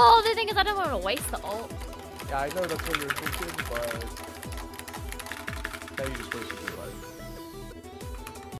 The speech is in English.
Well, the thing is, I don't want to waste the ult. Yeah, I know that's what you're thinking, but now you just wasted your life.